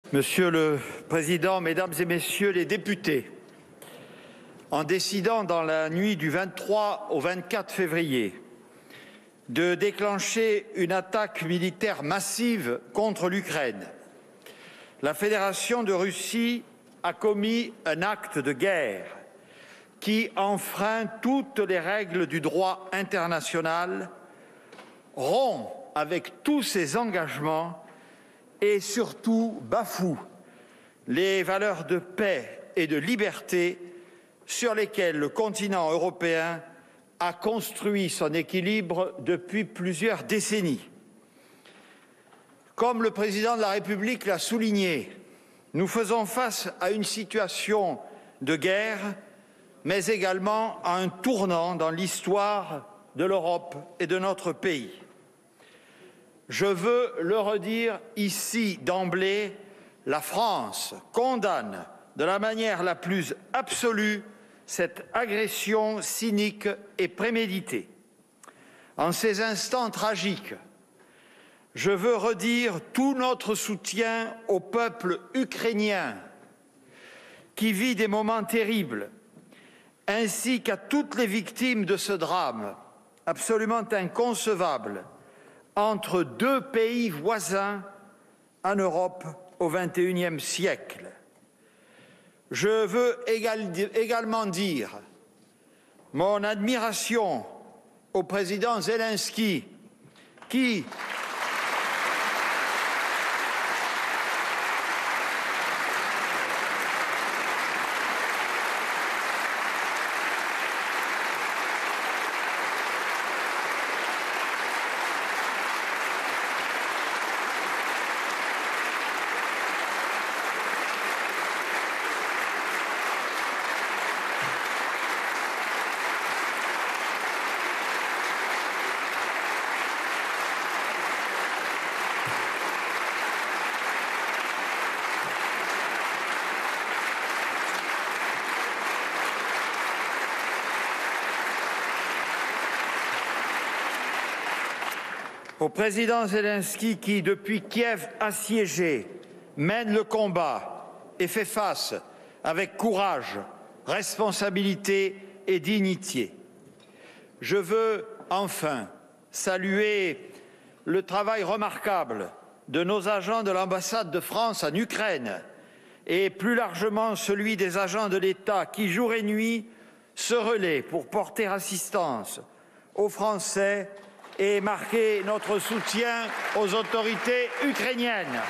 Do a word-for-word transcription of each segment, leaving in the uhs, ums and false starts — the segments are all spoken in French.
Monsieur le Président, Mesdames et Messieurs les députés, en décidant dans la nuit du vingt-trois au vingt-quatre février de déclencher une attaque militaire massive contre l'Ukraine, la Fédération de Russie a commis un acte de guerre qui enfreint toutes les règles du droit international, rompt avec tous ses engagements et surtout bafoue les valeurs de paix et de liberté sur lesquelles le continent européen a construit son équilibre depuis plusieurs décennies. Comme le président de la République l'a souligné, nous faisons face à une situation de guerre, mais également à un tournant dans l'histoire de l'Europe et de notre pays. Je veux le redire ici d'emblée, la France condamne de la manière la plus absolue cette agression cynique et préméditée. En ces instants tragiques, je veux redire tout notre soutien au peuple ukrainien qui vit des moments terribles, ainsi qu'à toutes les victimes de ce drame absolument inconcevable entre deux pays voisins en Europe au vingt et unième siècle. Je veux également dire mon admiration au président Zelensky qui, au président Zelensky qui, depuis Kiev assiégé, mène le combat et fait face avec courage, responsabilité et dignité. Je veux enfin saluer le travail remarquable de nos agents de l'ambassade de France en Ukraine et plus largement celui des agents de l'État qui, jour et nuit, se relaient pour porter assistance aux Français et marquer notre soutien aux autorités ukrainiennes.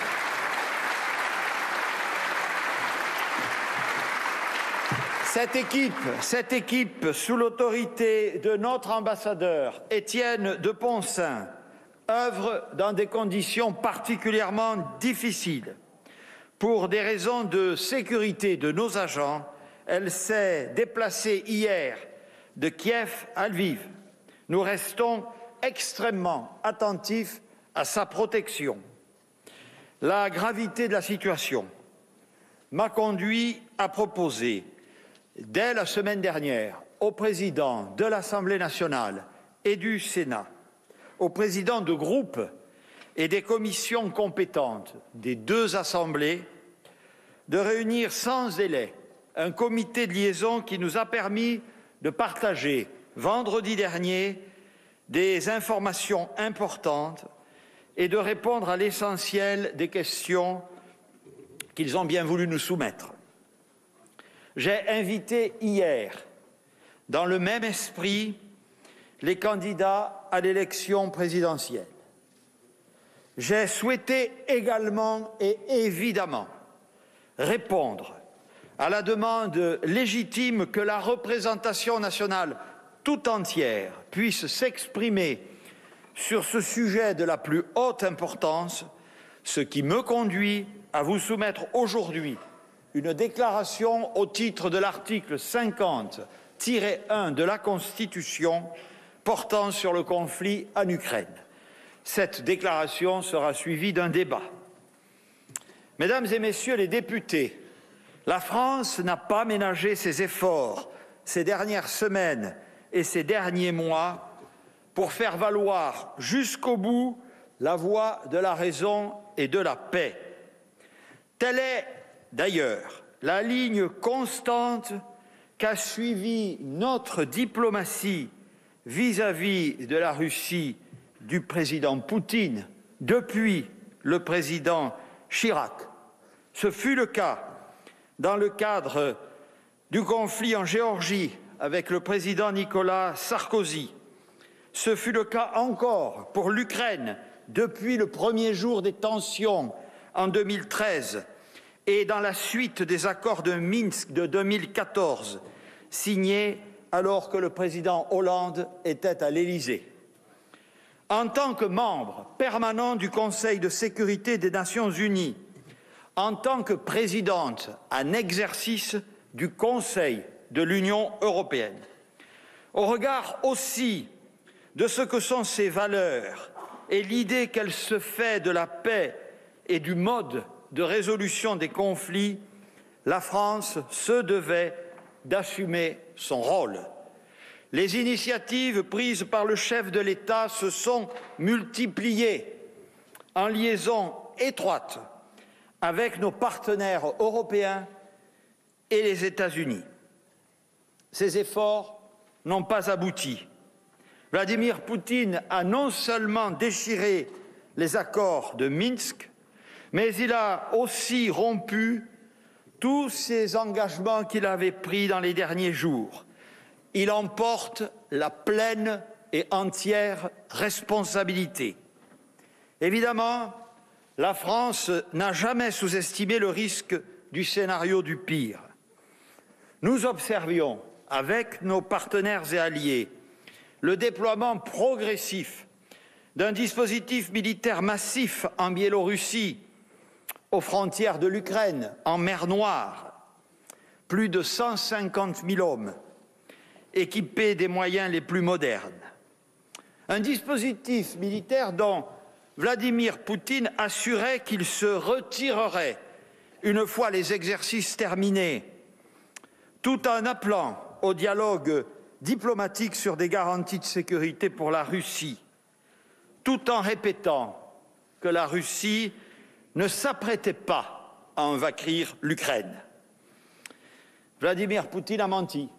Cette équipe, cette équipe, sous l'autorité de notre ambassadeur Étienne de Poncin, œuvre dans des conditions particulièrement difficiles. Pour des raisons de sécurité de nos agents, elle s'est déplacée hier de Kiev à Lviv. Nous restons extrêmement attentif à sa protection. La gravité de la situation m'a conduit à proposer, dès la semaine dernière, au président de l'Assemblée nationale et du Sénat, aux présidents de groupes et des commissions compétentes des deux assemblées, de réunir sans délai un comité de liaison qui nous a permis de partager vendredi dernier des informations importantes et de répondre à l'essentiel des questions qu'ils ont bien voulu nous soumettre. J'ai invité hier, dans le même esprit, les candidats à l'élection présidentielle. J'ai souhaité également et évidemment répondre à la demande légitime que la représentation nationale tout entière puisse s'exprimer sur ce sujet de la plus haute importance, ce qui me conduit à vous soumettre aujourd'hui une déclaration au titre de l'article cinquante tiret un de la Constitution portant sur le conflit en Ukraine. Cette déclaration sera suivie d'un débat. Mesdames et Messieurs les députés, la France n'a pas ménagé ses efforts ces dernières semaines et ces derniers mois pour faire valoir jusqu'au bout la voix de la raison et de la paix. Telle est d'ailleurs la ligne constante qu'a suivie notre diplomatie vis-à-vis de la Russie du président Poutine depuis le président Chirac. Ce fut le cas dans le cadre du conflit en Géorgie avec le président Nicolas Sarkozy. Ce fut le cas encore pour l'Ukraine depuis le premier jour des tensions en deux mille treize et dans la suite des accords de Minsk de deux mille quatorze, signés alors que le président Hollande était à l'Élysée. En tant que membre permanent du Conseil de sécurité des Nations unies, en tant que présidente en exercice du Conseil de l'Union européenne, au regard aussi de ce que sont ses valeurs et l'idée qu'elle se fait de la paix et du mode de résolution des conflits, la France se devait d'assumer son rôle. Les initiatives prises par le chef de l'État se sont multipliées en liaison étroite avec nos partenaires européens et les États-Unis. Ces efforts n'ont pas abouti. Vladimir Poutine a non seulement déchiré les accords de Minsk, mais il a aussi rompu tous ces engagements qu'il avait pris dans les derniers jours. Il en porte la pleine et entière responsabilité. Évidemment, la France n'a jamais sous-estimé le risque du scénario du pire. Nous observions, avec nos partenaires et alliés, le déploiement progressif d'un dispositif militaire massif en Biélorussie, aux frontières de l'Ukraine, en mer Noire, plus de cent cinquante mille hommes, équipés des moyens les plus modernes. Un dispositif militaire dont Vladimir Poutine assurait qu'il se retirerait une fois les exercices terminés, tout en appelant au dialogue diplomatique sur des garanties de sécurité pour la Russie, tout en répétant que la Russie ne s'apprêtait pas à envahir l'Ukraine. Vladimir Poutine a menti.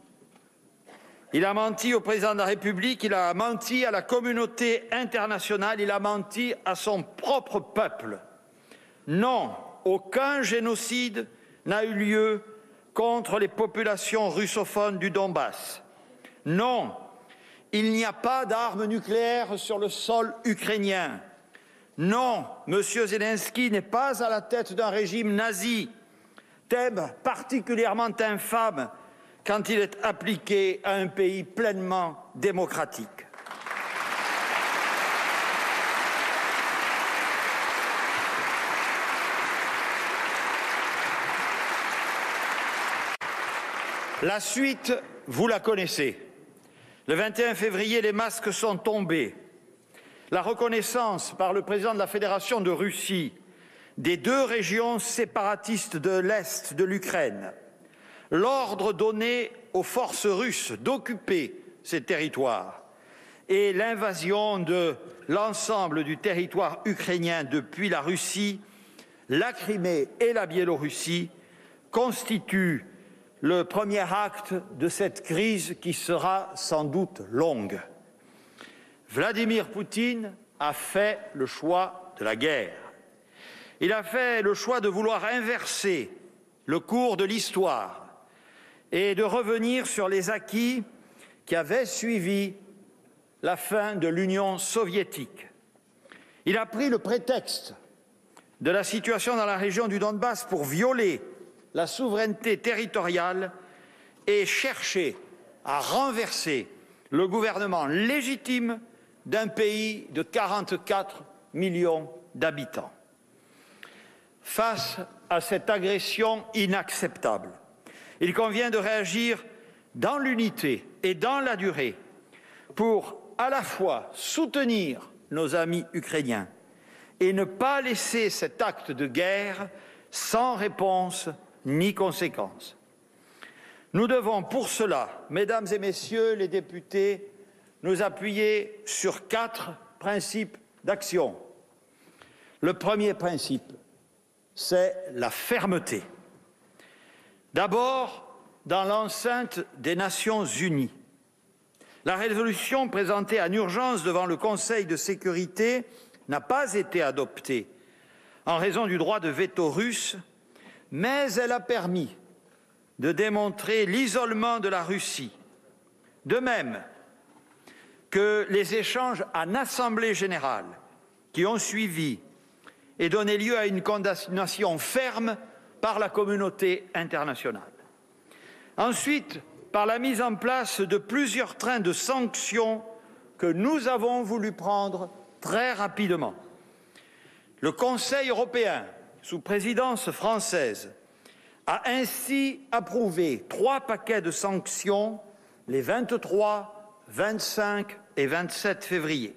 Il a menti au président de la République, il a menti à la communauté internationale, il a menti à son propre peuple. Non, aucun génocide n'a eu lieu contre les populations russophones du Donbass. Non, il n'y a pas d'armes nucléaires sur le sol ukrainien. Non, M. Zelensky n'est pas à la tête d'un régime nazi, thème particulièrement infâme quand il est appliqué à un pays pleinement démocratique. La suite, vous la connaissez. Le vingt et un février, les masques sont tombés. La reconnaissance par le président de la Fédération de Russie des deux régions séparatistes de l'Est de l'Ukraine, l'ordre donné aux forces russes d'occuper ces territoires et l'invasion de l'ensemble du territoire ukrainien depuis la Russie, la Crimée et la Biélorussie constituent le premier acte de cette crise qui sera sans doute longue. Vladimir Poutine a fait le choix de la guerre. Il a fait le choix de vouloir inverser le cours de l'histoire et de revenir sur les acquis qui avaient suivi la fin de l'Union soviétique. Il a pris le prétexte de la situation dans la région du Donbass pour violer la souveraineté territoriale et chercher à renverser le gouvernement légitime d'un pays de quarante-quatre millions d'habitants. Face à cette agression inacceptable, il convient de réagir dans l'unité et dans la durée pour à la fois soutenir nos amis ukrainiens et ne pas laisser cet acte de guerre sans réponse ni conséquence. Nous devons pour cela, mesdames et messieurs les députés, nous appuyer sur quatre principes d'action. Le premier principe, c'est la fermeté. D'abord, dans l'enceinte des Nations Unies. La résolution présentée en urgence devant le Conseil de sécurité n'a pas été adoptée en raison du droit de veto russe, mais elle a permis de démontrer l'isolement de la Russie. De même que les échanges en Assemblée générale qui ont suivi et donné lieu à une condamnation ferme par la communauté internationale. Ensuite, par la mise en place de plusieurs trains de sanctions que nous avons voulu prendre très rapidement. Le Conseil européen, sous présidence française, a ainsi approuvé trois paquets de sanctions les vingt-trois, vingt-cinq et vingt-sept février.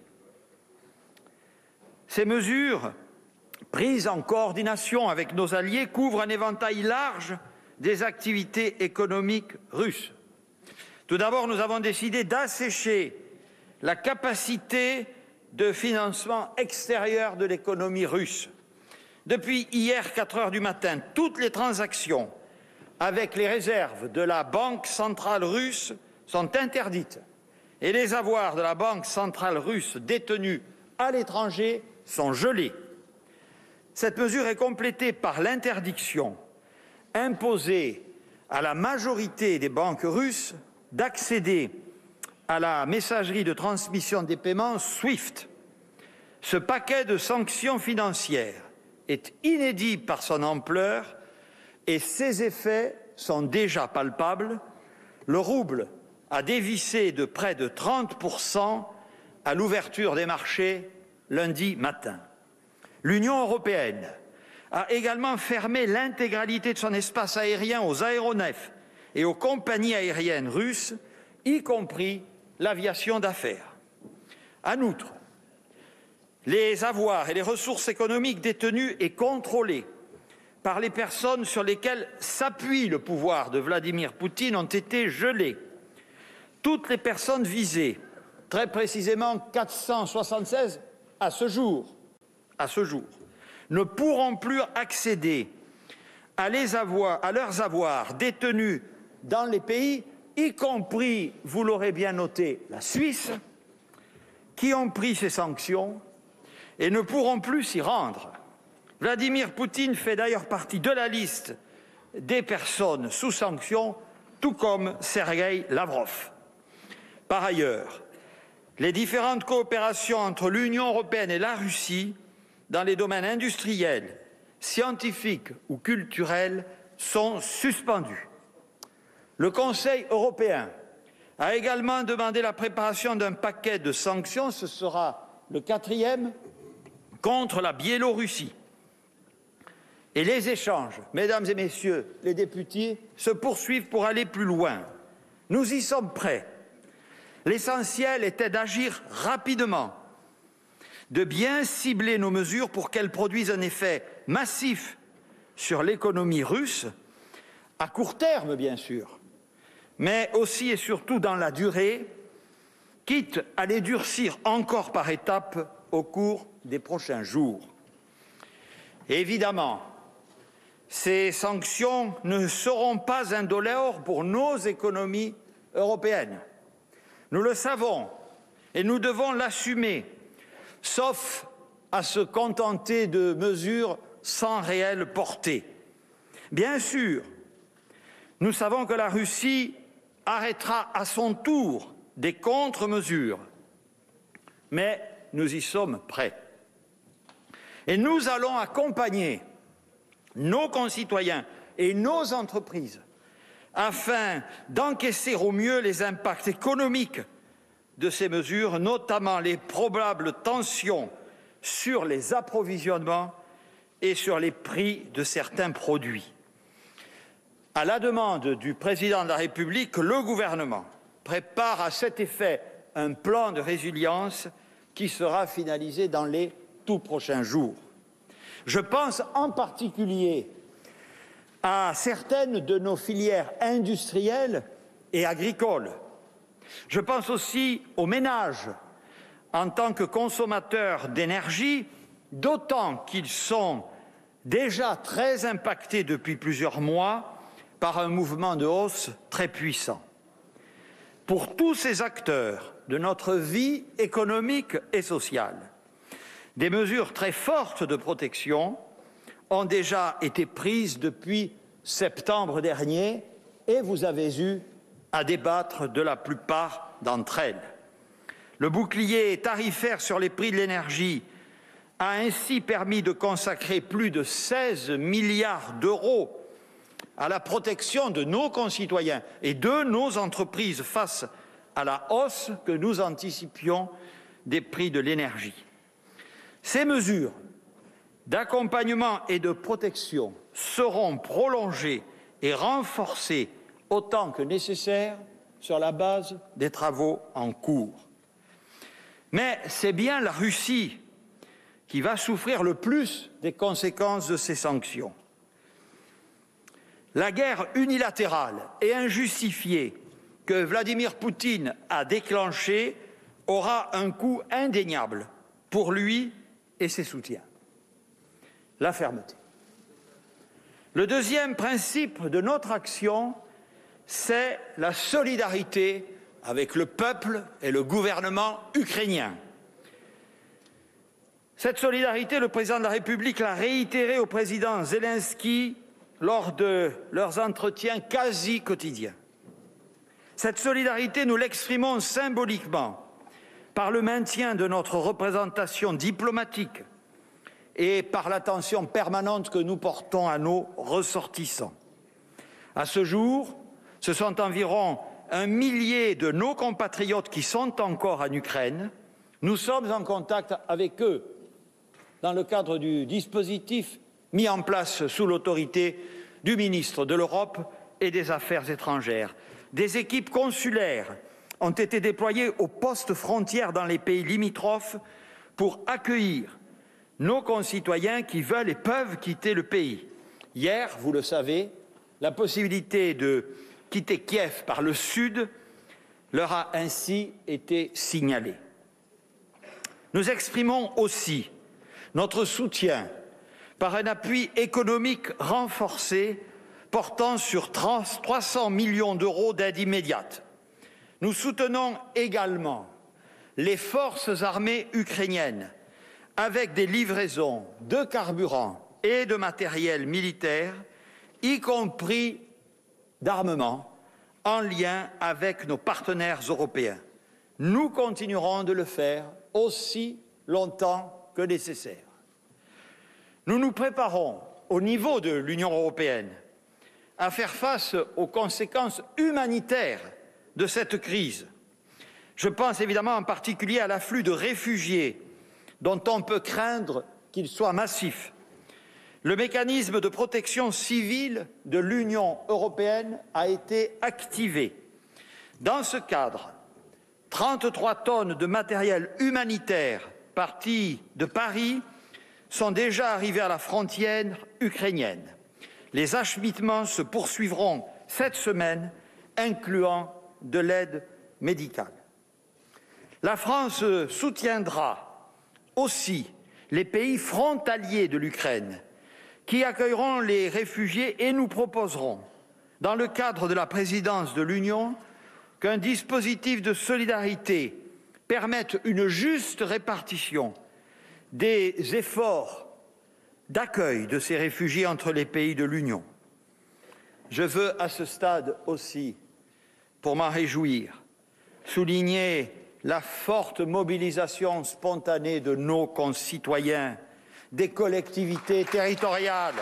Ces mesures, prises en coordination avec nos alliés, couvrent un éventail large des activités économiques russes. Tout d'abord, nous avons décidé d'assécher la capacité de financement extérieur de l'économie russe. Depuis hier, quatre heures du matin, toutes les transactions avec les réserves de la Banque centrale russe sont interdites et les avoirs de la Banque centrale russe détenus à l'étranger sont gelés. Cette mesure est complétée par l'interdiction imposée à la majorité des banques russes d'accéder à la messagerie de transmission des paiements SWIFT. Ce paquet de sanctions financières est inédit par son ampleur et ses effets sont déjà palpables. Le rouble a dévissé de près de trente pour cent à l'ouverture des marchés lundi matin. L'Union européenne a également fermé l'intégralité de son espace aérien aux aéronefs et aux compagnies aériennes russes, y compris l'aviation d'affaires. En outre, les avoirs et les ressources économiques détenues et contrôlées par les personnes sur lesquelles s'appuie le pouvoir de Vladimir Poutine ont été gelés. Toutes les personnes visées, très précisément quatre cent soixante-seize à ce jour, à ce jour, ne pourront plus accéder à, les avoirs, à leurs avoirs détenus dans les pays, y compris, vous l'aurez bien noté, la Suisse, qui ont pris ces sanctions et ne pourront plus s'y rendre. Vladimir Poutine fait d'ailleurs partie de la liste des personnes sous sanction, tout comme Sergueï Lavrov. Par ailleurs, les différentes coopérations entre l'Union européenne et la Russie dans les domaines industriels, scientifiques ou culturels sont suspendues. Le Conseil européen a également demandé la préparation d'un paquet de sanctions, ce sera le quatrième, contre la Biélorussie. Et les échanges, mesdames et messieurs les députés, se poursuivent pour aller plus loin. Nous y sommes prêts. L'essentiel était d'agir rapidement, de bien cibler nos mesures pour qu'elles produisent un effet massif sur l'économie russe, à court terme bien sûr, mais aussi et surtout dans la durée, quitte à les durcir encore par étapes au cours des prochains jours. Évidemment, ces sanctions ne seront pas indolores pour nos économies européennes. Nous le savons et nous devons l'assumer, sauf à se contenter de mesures sans réelle portée. Bien sûr, nous savons que la Russie arrêtera à son tour des contre-mesures, mais nous y sommes prêts. Et nous allons accompagner nos concitoyens et nos entreprises afin d'encaisser au mieux les impacts économiques de ces mesures, notamment les probables tensions sur les approvisionnements et sur les prix de certains produits. À la demande du président de la République, le gouvernement prépare à cet effet un plan de résilience qui sera finalisé dans les tout prochains jours. Je pense en particulier à certaines de nos filières industrielles et agricoles. Je pense aussi aux ménages en tant que consommateurs d'énergie, d'autant qu'ils sont déjà très impacté depuis plusieurs mois par un mouvement de hausse très puissant. Pour tous ces acteurs de notre vie économique et sociale, des mesures très fortes de protection ont déjà été prises depuis septembre dernier et vous avez eu à débattre de la plupart d'entre elles. Le bouclier tarifaire sur les prix de l'énergie a ainsi permis de consacrer plus de seize milliards d'euros à la protection de nos concitoyens et de nos entreprises face à la hausse que nous anticipions des prix de l'énergie. Ces mesures d'accompagnement et de protection seront prolongées et renforcées autant que nécessaire sur la base des travaux en cours. Mais c'est bien la Russie qui va souffrir le plus des conséquences de ces sanctions. La guerre unilatérale et injustifiée que Vladimir Poutine a déclenchée aura un coût indéniable pour lui et ses soutiens. La fermeté. Le deuxième principe de notre action, c'est la solidarité avec le peuple et le gouvernement ukrainien. Cette solidarité, le président de la République l'a réitérée au président Zelensky lors de leurs entretiens quasi quotidiens. Cette solidarité, nous l'exprimons symboliquement par le maintien de notre représentation diplomatique et par l'attention permanente que nous portons à nos ressortissants. À ce jour, ce sont environ un millier de nos compatriotes qui sont encore en Ukraine. Nous sommes en contact avec eux dans le cadre du dispositif mis en place sous l'autorité du ministre de l'Europe et des Affaires étrangères. Des équipes consulaires ont été déployées aux postes frontières dans les pays limitrophes pour accueillir nos concitoyens qui veulent et peuvent quitter le pays. Hier, vous le savez, la possibilité de quitter Kiev par le sud leur a ainsi été signalée. Nous exprimons aussi notre soutien par un appui économique renforcé portant sur trois cents millions d'euros d'aide immédiate. Nous soutenons également les forces armées ukrainiennes avec des livraisons de carburant et de matériel militaire, y compris d'armement, en lien avec nos partenaires européens. Nous continuerons de le faire aussi longtemps que nécessaire. Nous nous préparons, au niveau de l'Union européenne, à faire face aux conséquences humanitaires de cette crise. Je pense évidemment en particulier à l'afflux de réfugiés dont on peut craindre qu'il soit massif. Le mécanisme de protection civile de l'Union européenne a été activé. Dans ce cadre, trente-trois tonnes de matériel humanitaire partis de Paris sont déjà arrivés à la frontière ukrainienne. Les acheminements se poursuivront cette semaine, incluant de l'aide médicale. La France soutiendra aussi les pays frontaliers de l'Ukraine qui accueilleront les réfugiés et nous proposerons, dans le cadre de la présidence de l'Union, qu'un dispositif de solidarité permette une juste répartition des efforts d'accueil de ces réfugiés entre les pays de l'Union. Je veux à ce stade aussi, pour m'en réjouir, souligner la forte mobilisation spontanée de nos concitoyens, des collectivités territoriales,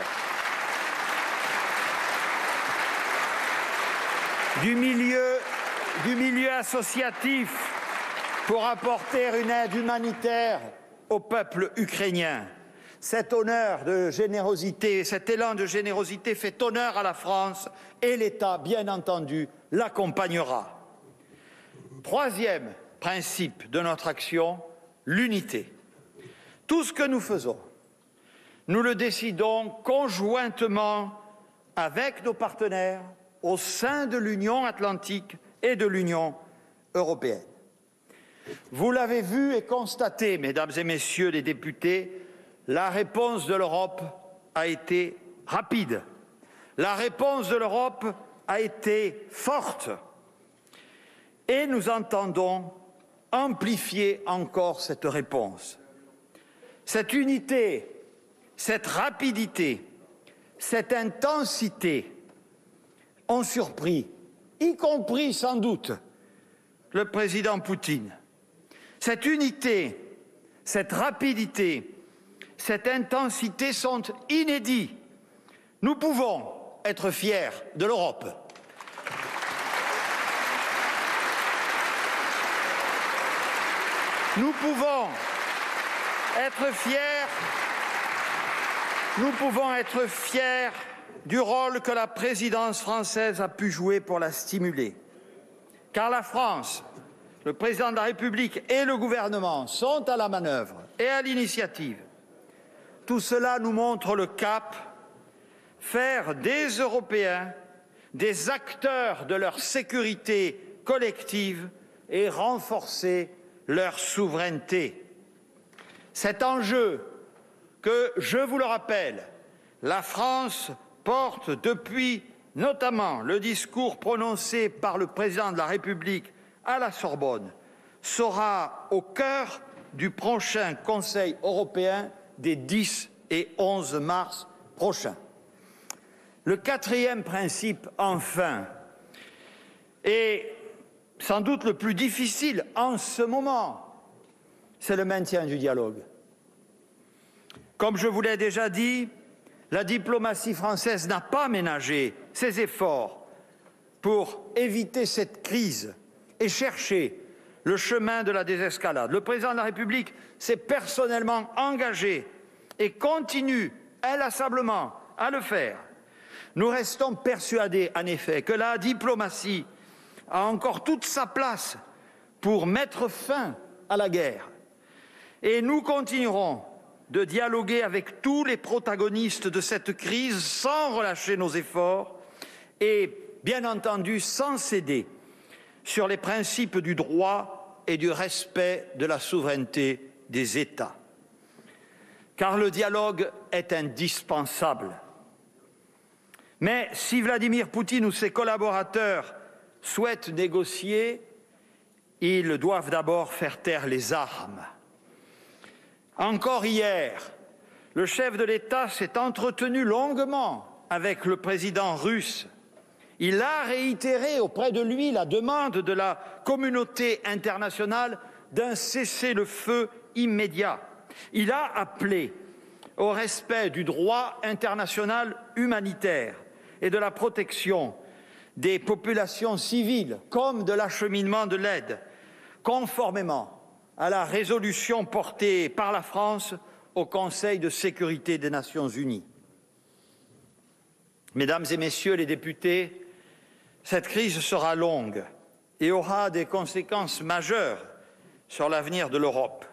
du milieu, du milieu associatif pour apporter une aide humanitaire au peuple ukrainien. Cet honneur de générosité, cet élan de générosité fait honneur à la France et l'État, bien entendu, l'accompagnera. Troisième principe de notre action, l'unité. Tout ce que nous faisons, nous le décidons conjointement avec nos partenaires au sein de l'Union atlantique et de l'Union européenne. Vous l'avez vu et constaté, mesdames et messieurs les députés, la réponse de l'Europe a été rapide. La réponse de l'Europe a été forte. Et nous entendons amplifier encore cette réponse. Cette unité, cette rapidité, cette intensité ont surpris, y compris sans doute le président Poutine. Cette unité, cette rapidité, cette intensité sont inédits. Nous pouvons être fiers de l'Europe. Nous pouvons être fiers, nous pouvons être fiers du rôle que la présidence française a pu jouer pour la stimuler. Car la France, le président de la République et le gouvernement sont à la manœuvre et à l'initiative. Tout cela nous montre le cap, faire des Européens des acteurs de leur sécurité collective et renforcer leur souveraineté. Cet enjeu que, je vous le rappelle, la France porte depuis notamment le discours prononcé par le président de la République à la Sorbonne, sera au cœur du prochain Conseil européen des dix et onze mars prochains. Le quatrième principe, enfin, est sans doute le plus difficile en ce moment, c'est le maintien du dialogue. Comme je vous l'ai déjà dit, la diplomatie française n'a pas ménagé ses efforts pour éviter cette crise et chercher le chemin de la désescalade. Le président de la République s'est personnellement engagé et continue inlassablement à le faire. Nous restons persuadés, en effet, que la diplomatie a encore toute sa place pour mettre fin à la guerre. Et nous continuerons de dialoguer avec tous les protagonistes de cette crise sans relâcher nos efforts et, bien entendu, sans céder sur les principes du droit et du respect de la souveraineté des États. Car le dialogue est indispensable. Mais si Vladimir Poutine ou ses collaborateurs souhaitent négocier, ils doivent d'abord faire taire les armes. Encore hier, le chef de l'État s'est entretenu longuement avec le président russe. Il a réitéré auprès de lui la demande de la communauté internationale d'un cessez-le-feu immédiat. Il a appelé au respect du droit international humanitaire et de la protection des populations civiles comme de l'acheminement de l'aide, conformément à la résolution portée par la France au Conseil de sécurité des Nations unies. Mesdames et messieurs les députés, cette crise sera longue et aura des conséquences majeures sur l'avenir de l'Europe.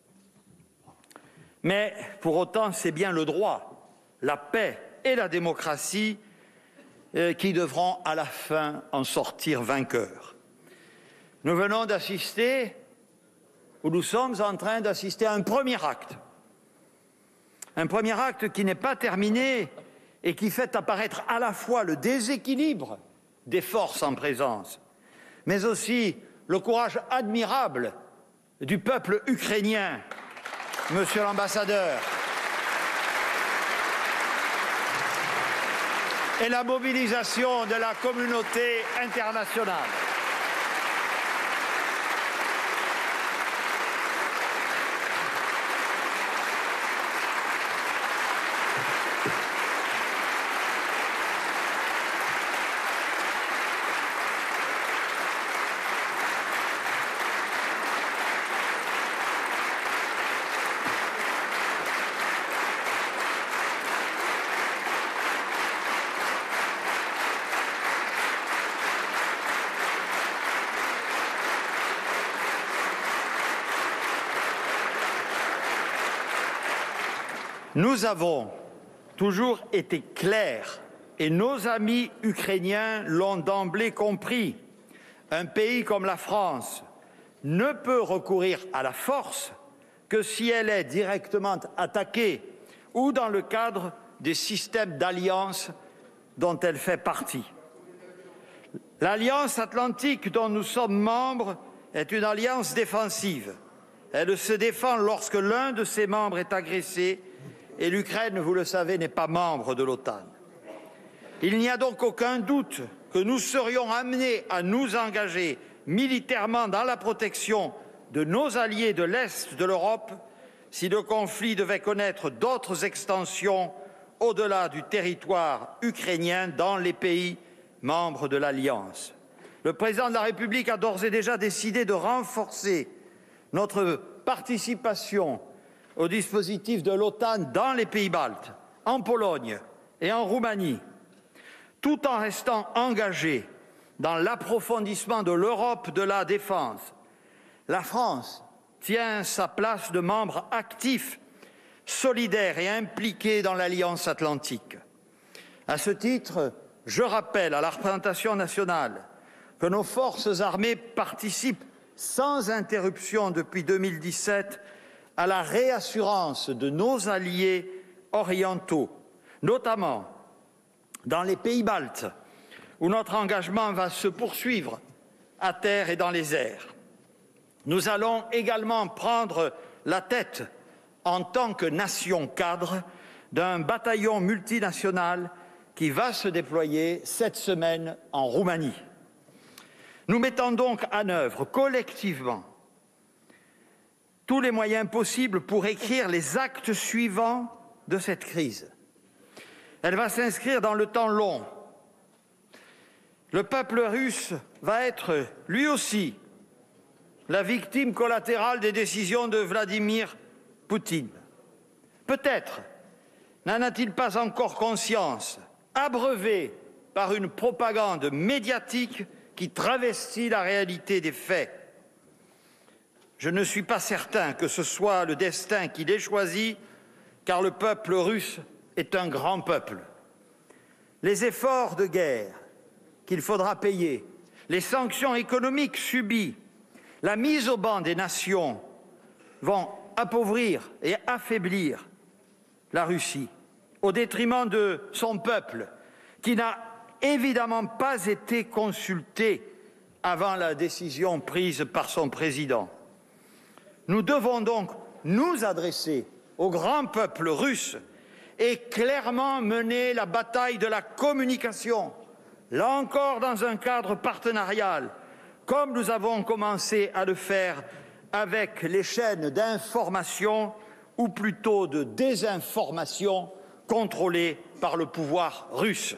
Mais pour autant, c'est bien le droit, la paix et la démocratie qui devront à la fin en sortir vainqueurs. Nous venons d'assister, ou nous sommes en train d'assister à un premier acte. Un premier acte qui n'est pas terminé et qui fait apparaître à la fois le déséquilibre des forces en présence, mais aussi le courage admirable du peuple ukrainien, Monsieur l'ambassadeur, et la mobilisation de la communauté internationale. Nous avons toujours été clairs, et nos amis ukrainiens l'ont d'emblée compris. Un pays comme la France ne peut recourir à la force que si elle est directement attaquée ou dans le cadre des systèmes d'alliance dont elle fait partie. L'Alliance atlantique dont nous sommes membres est une alliance défensive. Elle se défend lorsque l'un de ses membres est agressé et l'Ukraine, vous le savez, n'est pas membre de l'OTAN. Il n'y a donc aucun doute que nous serions amenés à nous engager militairement dans la protection de nos alliés de l'Est de l'Europe si le conflit devait connaître d'autres extensions au-delà du territoire ukrainien dans les pays membres de l'Alliance. Le président de la République a d'ores et déjà décidé de renforcer notre participation au dispositif de l'OTAN dans les pays baltes, en Pologne et en Roumanie, tout en restant engagé dans l'approfondissement de l'Europe de la défense. La France tient sa place de membre actif, solidaire et impliqué dans l'Alliance atlantique. À ce titre, je rappelle à la représentation nationale que nos forces armées participent sans interruption depuis deux mille dix-sept à la réassurance de nos alliés orientaux, notamment dans les pays baltes, où notre engagement va se poursuivre à terre et dans les airs. Nous allons également prendre la tête, en tant que nation cadre, d'un bataillon multinational qui va se déployer cette semaine en Roumanie. Nous mettons donc en œuvre collectivement tous les moyens possibles pour écrire les actes suivants de cette crise. Elle va s'inscrire dans le temps long. Le peuple russe va être, lui aussi, la victime collatérale des décisions de Vladimir Poutine. Peut-être n'en a-t-il pas encore conscience, abreuvé par une propagande médiatique qui travestit la réalité des faits. Je ne suis pas certain que ce soit le destin qu'il ait choisi, car le peuple russe est un grand peuple. Les efforts de guerre qu'il faudra payer, les sanctions économiques subies, la mise au ban des nations vont appauvrir et affaiblir la Russie au détriment de son peuple qui n'a évidemment pas été consulté avant la décision prise par son président. Nous devons donc nous adresser au grand peuple russe et clairement mener la bataille de la communication, là encore dans un cadre partenarial, comme nous avons commencé à le faire avec les chaînes d'information, ou plutôt de désinformation, contrôlées par le pouvoir russe.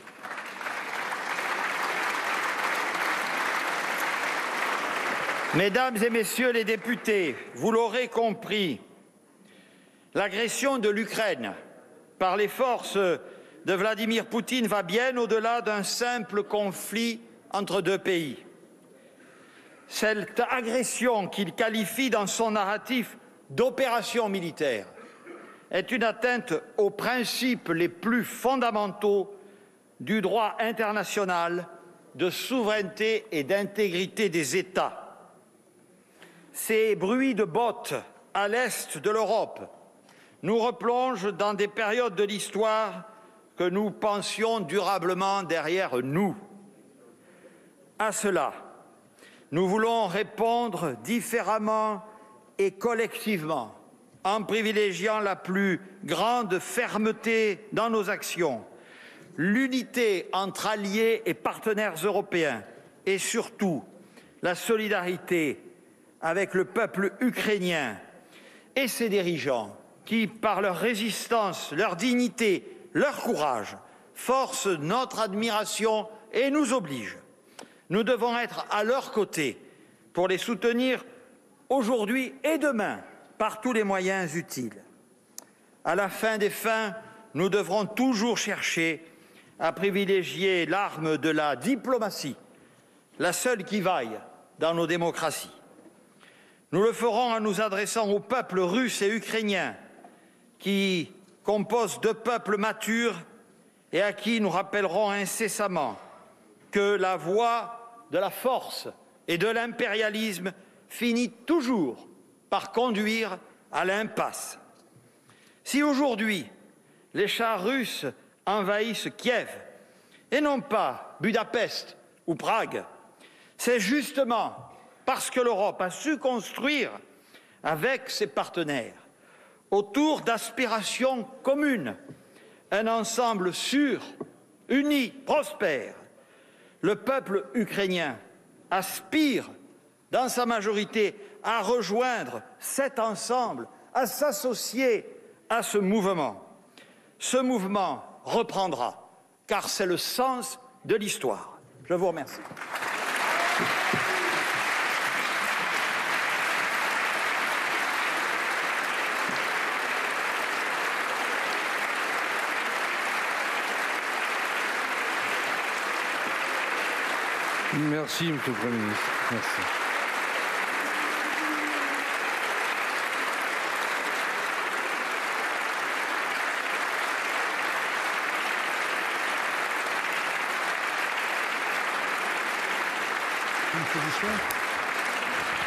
Mesdames et messieurs les députés, vous l'aurez compris, l'agression de l'Ukraine par les forces de Vladimir Poutine va bien au-delà d'un simple conflit entre deux pays. Cette agression qu'il qualifie dans son narratif d'opération militaire est une atteinte aux principes les plus fondamentaux du droit international de souveraineté et d'intégrité des États. Ces bruits de bottes à l'est de l'Europe nous replongent dans des périodes de l'histoire que nous pensions durablement derrière nous. À cela, nous voulons répondre différemment et collectivement, en privilégiant la plus grande fermeté dans nos actions, l'unité entre alliés et partenaires européens et surtout la solidarité avec le peuple ukrainien et ses dirigeants qui, par leur résistance, leur dignité, leur courage, forcent notre admiration et nous obligent. Nous devons être à leur côté pour les soutenir aujourd'hui et demain par tous les moyens utiles. À la fin des fins, nous devrons toujours chercher à privilégier l'arme de la diplomatie, la seule qui vaille dans nos démocraties. Nous le ferons en nous adressant aux peuples russes et ukrainiens qui composent deux peuples matures et à qui nous rappellerons incessamment que la voie de la force et de l'impérialisme finit toujours par conduire à l'impasse. Si aujourd'hui, les chars russes envahissent Kiev, et non pas Budapest ou Prague. C'est justement parce que l'Europe a su construire avec ses partenaires, autour d'aspirations communes, un ensemble sûr, uni, prospère. Le peuple ukrainien aspire, dans sa majorité, à rejoindre cet ensemble, à s'associer à ce mouvement. Ce mouvement reprendra, car c'est le sens de l'histoire. Je vous remercie. Merci, Monsieur le Premier ministre. Merci. Une position.